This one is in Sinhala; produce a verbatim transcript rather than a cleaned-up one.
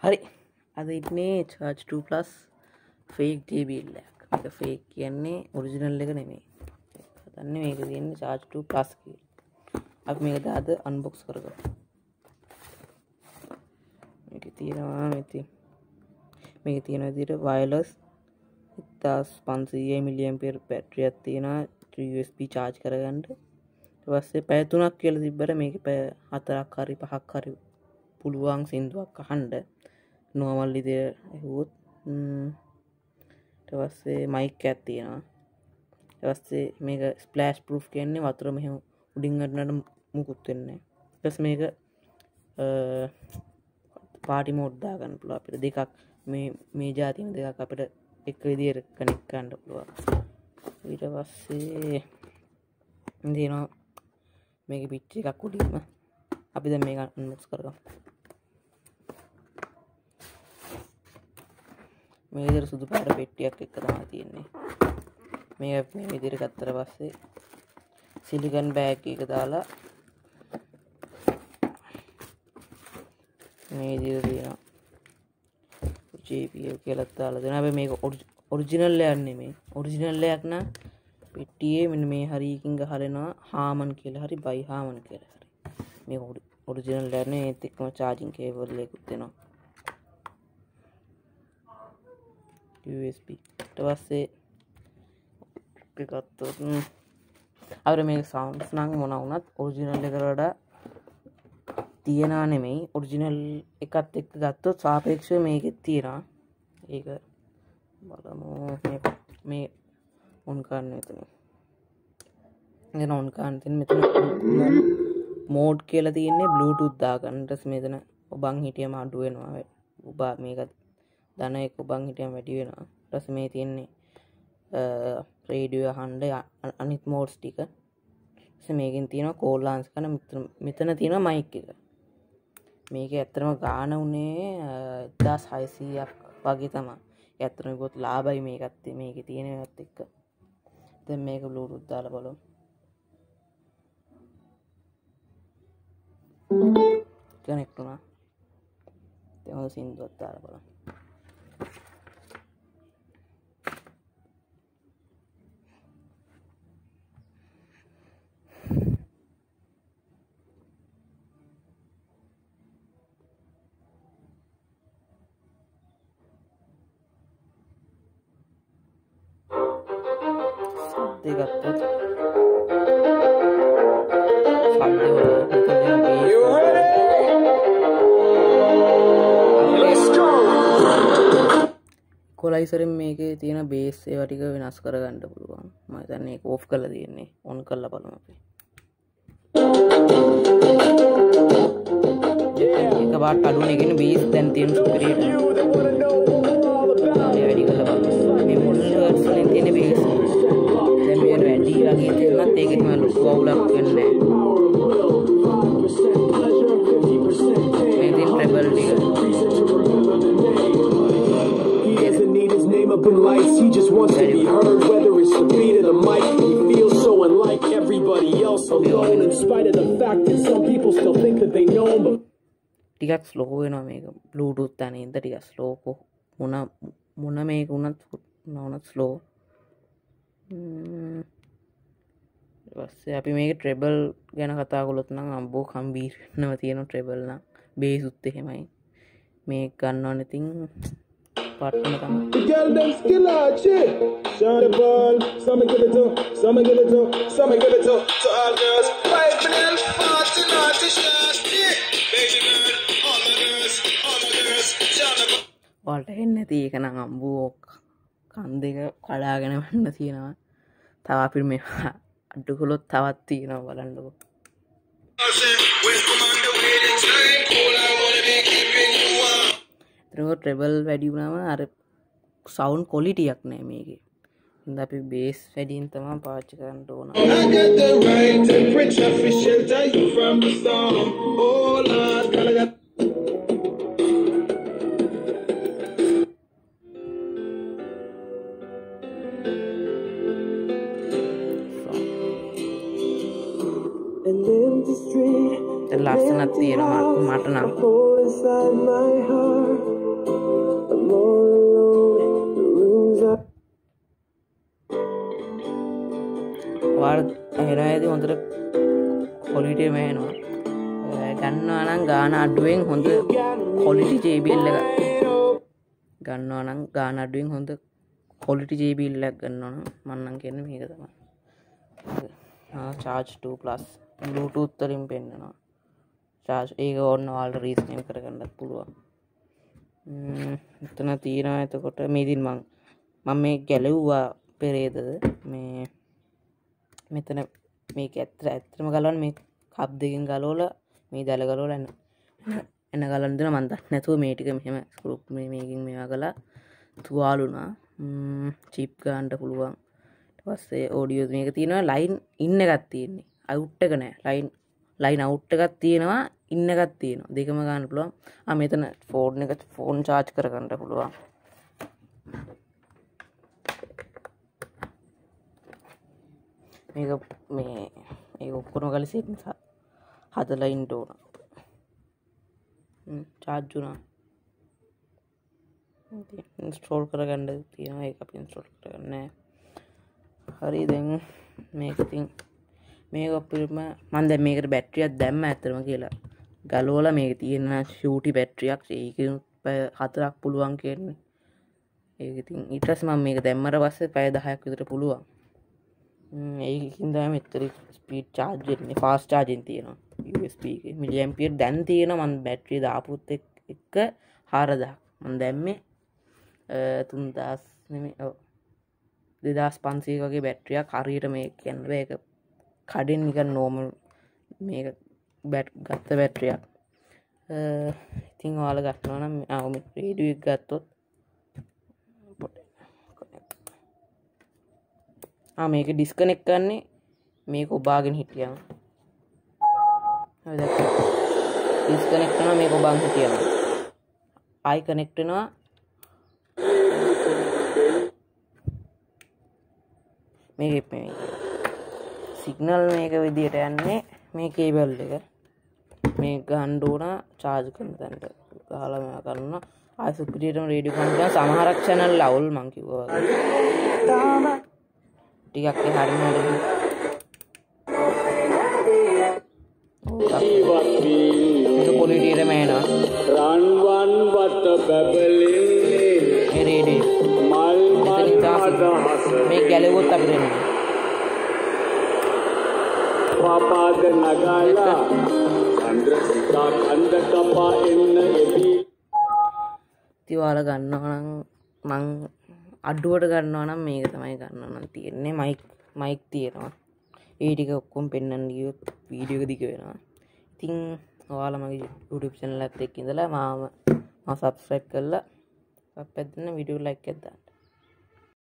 හරි අද ඉන්නේ charge two plus fake J B L එකක්. මේක fake කියන්නේ original එක නෙමෙයි. හදන්නේ මේක තියෙන්නේ charge two plus කියලා. අපි මේක අද unbox කරගමු. මේක තියෙනවා මෙති. මේක තියෙන විදිහට wireless fifteen hundred milliampere battery එකක් තියෙනවා U S B charge කරගන්න. ඊට පස්සේ පැය තුනක් කියලා තිබ්බට මේක පැය හතරක් හරි පහක් හරි පුළුවන් සින්දුවක් අහන්න. normal විදියට ඇහුවොත් ඊට පස්සේ mic එකක් තියෙනවා. ඊට පස්සේ මේක splash proof කියන්නේ වතුර මෙහෙම උඩින් වැටුණාට මුකුත් වෙන්නේ නැහැ. ඊට පස්සේ මේක party mode දාගන්න පුළුවන් අපිට දෙකක් මේ මේ જાතින දෙකක් අපිට එක විදියට කනෙක්ට් කරන්න පුළුවන්. ඊට පස්සේ දිනවා මේකේ පිච් එකක් උඩින්ම අපි දැන් මේක unbox කරගමු. මේ විදිහට සුදු පාට පෙට්ටියක් එක්ක තමයි තියෙන්නේ. මේක මේ විදිහට ගත්තට පස්සේ සිලිකන් බෑග් එක දාලා මේ විදිහට තියෙනවා. J B L කියලා දාලා දෙනවා. හැබැයි මේක ඔරිජිනල් එකක් නෙමෙයි. ඔරිජිනල් එකක් නම් පෙට්ටියේ මෙන්න මේ හරියකින් ගහලනවා හාමන් කියලා හරි බයි හාමන් කියලා හරි. මේක ඔරිජිනල් එකක් නෙමෙයි. ඒත් එක්කම charging cable එකකුත් දෙනවා. U S B ඊට පස්සේ එකකට අපිට මේ sounds නම් මොන වුණත් ඔරිජිනල් එකට වඩා තියනා නෙමෙයි ඔරිජිනල් එකත් එක්ක ගත්තොත් සාපේක්ෂව මේකෙත් තියනවා. ඒක බලමු මේ මේ ඔන් කරන්න මෙතන. එතන ඔන් කරන්න තියෙන මෙතන මෝඩ් කියලා තියෙන්නේ බ්ලූටූත් දාගන්න. ඊට පස්සේ මෙතන ඔබන් හිටියම අඩු වෙනවා. ඔබ මේක දන එක ඔබන් හිටියම වැඩි වෙනවා. ඊට පස්සේ මේ තියෙන්නේ රේඩියෝ අහන්න අනිත් මෝඩ්ස් ටික. ඊට මේකෙන් තියෙනවා කෝල් ආන්සර් කරන මෙතන තියෙනවා මයික් එක. මේක ඇත්තටම ගාන උනේ එක්දාස් හයසීයක් වගේ තමයි. ඒ ඇත්තටම ගොත් ලාභයි මේකත් මේකේ තියෙන එකත් එක්ක. දැන් මේක බ්ලූටූත් දාලා බලමු. කනෙක්ට් වුණා. දැන් ඔය සින්දුවත් දාලා බලමු. දෙකත් කොලයිසරෙන් මේකේ තියෙන බේස් ඒවා ටික වෙනස් කරගන්න පුළුවන්. මම හිතන්නේ ඒක ඕෆ් කරලා තියෙන්නේ. ඔන් කරලා බලමු අපි. ඒක වාට් අඩුනේ කියන්නේ බේස් දැන් තියෙන සුපිරියට. ඒ වැඩි කරලා බලමු. මේ මුල් වර්ඩ්ස් වලින් තියෙන බේස් දැන් මේ වැඩි වගේ තියෙනත් ඒකෙම ලොකු අවුලක් වෙන්නේ නැහැ. මේ දින් ට්‍රැබල් ටික up in lights, he just wants to be heard, whether it's the beat of the mic. He feels so unlike everybody else, alone in spite of the fact that some people still think that they know him. ටිකක් ස්ලෝ වෙනවා මේක බ්ලූටූත් අනේ ඉඳ ටිකක් ස්ලෝ මොන මොන මේක උනත් නොනත් ස්ලෝ. ඊට පස්සේ අපි මේක ට්‍රෙබල් ගැන කතා කළොත් නම් අම්බෝ කම්බීර වෙනව තියෙන ට්‍රෙබල් නම් බේස් උත් එහෙමයි මේක ගන්නවනේ ඉතින් පාට්ටම තමයි. The girl them skill out shit. Shine the ball, some give it to, some give it to, some give it to, to all girls. Five million forty naughty shots, yeah. Baby girl, all the girls, all the girls. Shine the ball. ඔයාලට හෙන්නේ නැති එක නම් අම්බෝ කන් දෙක කඩාගෙන වන්න තියෙනවා. තව අපිට මේ අඩු කළොත් තවත් තියෙනවා බලන්නකෝ. ට්‍රෙබල් වැඩි වුණාම අර සවුන්ඩ් ක්වොලිටියක් නෑ මේකේ. ඉතින් අපි බේස් වැඩියෙන් තමයි පාවිච්චි කරන්න ඕන. I got the right temperature for shelter you from the storm. Oh Lord, God, I got and empty street. ලස්සනක් තියෙනවා මට නම්. quality එකම එනවා. ගන්නවා නම් ගාන අඩුවෙන් හොඳ quality J B L එකක් ගන්නවා නම් ගාන අඩුවෙන් හොඳ quality J B L එකක් ගන්නවා නම් මම නම් කියන්නේ මේක තමයි. ආ charge two plus bluetooth වලින් පෙන්නනවා. charge ඒක ඕන්න ඔයාලට රීස්නේම් කරගන්නත් පුළුවන්. ම්ම් එතන තියෙනවා එතකොට මේ ඉතින් මම මම මේ ගැලෙව්වා පෙරේදද මේ මෙතන මේක ඇත්තට ඇත්තටම ගලවන්න මේ කප් දෙකෙන් ගලවලා මේ දැල ගලවලා එන එන ගලන් දෙනවා මම දන්නේ නැතුව මේ ටික මෙහෙම ස්ක්‍රූ මේ මේකින් මේවා ගලා තුවාලුණා ම්ම් චිප් ගන්න පුළුවන් ඊට පස්සේ ඔඩියෝ මේක තියෙනවා ලයින් ඉන් එකක් තියෙන්නේ අවුට් එක නෑ ලයින් ලයින් අවුට් එකක් තියෙනවා ඉන් එකක් තියෙනවා දෙකම ගන්න පුළුවන් ආ මෙතන ෆෝන් එක ෆෝන් charge කරගන්න පුළුවන් මේක මේ ඒක ඔක්කොම ගාලා සෙටින්ග්ස් හදලා ඉන්න ඕන. හ්ම් charge වුණා. ඉතින් install කරගන්න තියෙනවා ඒක අපි install කරගන්නේ. හරි දැන් මේක ඉතින් මේක අපිම මම දැන් මේකට බැටරියක් දැම්ම ඇත්තටම කියලා. ගලවලා මේක තියෙන ෂූටි බැටරියක් ඒකෙන් පැය හතරක් පුළුවන් කියන්නේ. ඒක ඉතින් ඊට පස්සේ මම මේක දැම්මට පස්සේ පැය දහයක් විතර පුළුවන්. ඒකින් තමයි මෙතන ස්පීඩ් charge එකනේ fast charging තියෙනවා U S B එකේ milliampere දැන් තියෙනවා මම බැටරිය දාපුත් එක්ක හාරදාස් මම දැම්මේ තුන්දාස් නෙමෙයි ඔව් දෙදාස් පන්සීය වගේ බැටරියක් හරියට මේක කියන්න බෑ ඒක කඩෙන් නිකන් normal මේක බැට් ගත්ත බැටරියක් ඉතින් ඔයාලා ගන්නවා නම් ආ මේ රේඩියෝ එක ගත්තොත් ආ මේක ඩිස්කනෙක්ට් කරන්නේ මේක ඔබාගෙන හිටියම හරිද ඩිස්කනෙක්ට් කරනවා මේක ඔබාගෙන හිටියම ආයි කනෙක්ට් වෙනවා මේක මේ සිග්නල් මේක විදියට යන්නේ මේ කේබල් එක මේක ගන්න ඕන charge කරන තැනට ගහලා මම කරනවා ආයි සුපිරියටම රේඩියෝ කන්ට්‍රෝල් සමහරක් channel අවුල් මං කිව්වා වගේ තාම ටිකක් හරියම හරියට ඒක quality එකම එනවා රන්වන් වට බබලින්නේ මේ රේඩියෝ මල් මල් මේ ගැලෙවොත් අපිට එන්නේ පාපාද නගාලා චන්ද්‍රසිතා කන්ද කපා එන්න එපි තිවාල ගන්නවා නම් මං අඩුවට ගන්නවා නම් මේක තමයි ගන්නවා නම් තියෙන්නේ මයික් මයික් තියෙනවා ඒ ටික ඔක්කොම පෙන්වන්න ගියොත් වීඩියෝ එක දිග වෙනවා ඉතින් ඔයාලා මගේ YouTube channel එකත් එක්ක ඉඳලා මාව මම subscribe කරලා සබ් එකක් දෙන්න වීඩියෝ like එකක් දාන්න